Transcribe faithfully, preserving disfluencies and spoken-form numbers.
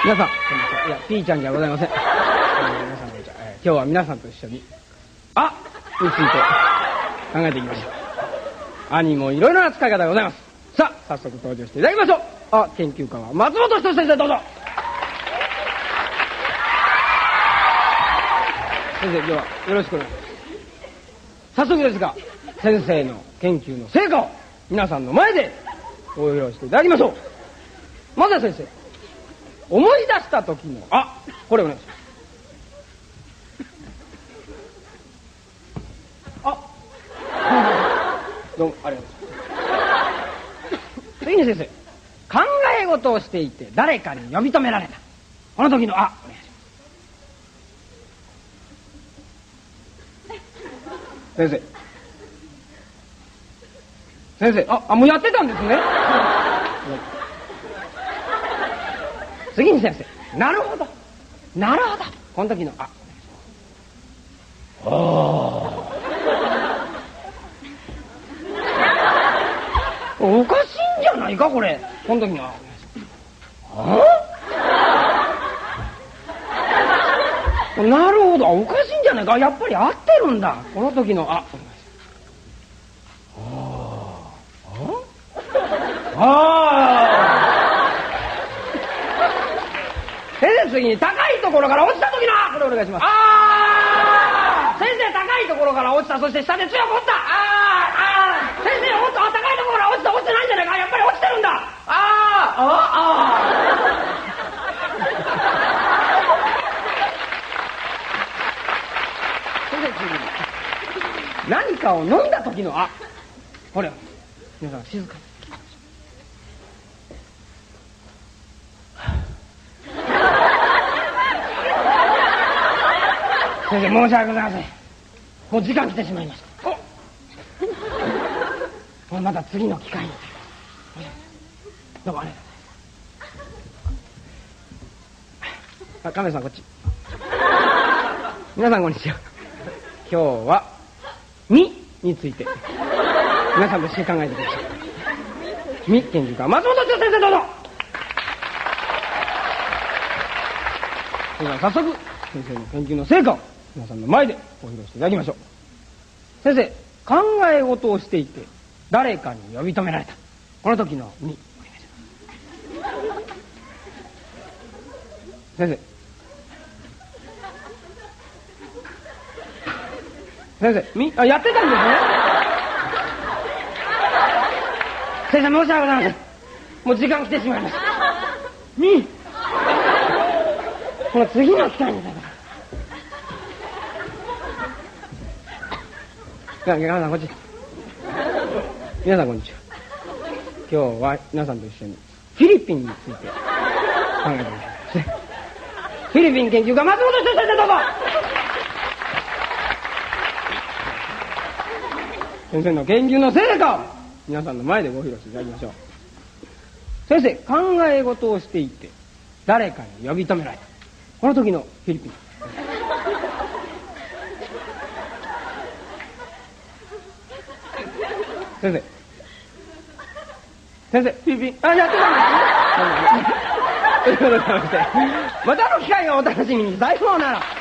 皆さん、こんにちは。いや、ピーちゃんじゃございません。えー、皆さんこんにちは。えー、今日は皆さんと一緒に、あについて考えていきましょう。あにもいろいろな使い方がございます。さあ、早速登場していただきましょう。あ、研究家は松本人志先生、どうぞ。先生、今日はよろしくお願いします。早速ですが、先生の研究の成果を皆さんの前でご披露していただきましょう。まずは先生、思い出した時の、あ、これお願いします。あ、どうもありがとうございます。次に先生、考え事をしていて誰かに呼び止められた、この時の、あ、お願いします。先生先生、あ、あ、もうやってたんですね。次に先生、なるほどなるほど、この時の、あ、おおかしいんじゃないかこれ、この時の、あ、あ、なるほど、おかしいんじゃないか、やっぱり合ってるんだ、この時の、あ、ああ。先生、次に高いところから落ちた時の、これお願いします。ああ。先生、高いところから落ちた、そして下で強く折った。ああ。ああ。先生、おっと、高いところから落ちた、落ちてないんじゃないか、やっぱり落ちてるんだ。ああ。ああ。先生、次に何かを飲んだ時の、あ、これ皆さん静かに。先生、申し訳ございません。もう時間来てしまいました。おもうまた次の機会に。どうもありがとうございます。あ、カメさんこっち。皆さんこんにちは。今日は「み」について皆さんと一緒に考えてください。み研究家松本千代先生、どうぞ。それでは早速先生の研究の成果を皆さんの前でご披露していただきましょう。先生、考え事をしていて誰かに呼び止められた、この時の「み」お願いします。先生先生、み、あ、やってたんですね。先生、申し訳ございません。もう時間来てしまいました。み、この次の機会にだから。皆さんこっち。皆さんこんにちは。今日は皆さんと一緒にフィリピンについて考えてみます。フィリピン研究家松本人志先生、どうぞ。先生の研究の成果を皆さんの前でご披露していただきましょう。先生、考え事をしていて誰かに呼び止められた、この時のフィリピン。先生先生、フィリピン、あ、やってたんですね。ということでございまして、またの機会をお楽しみに。さようなら。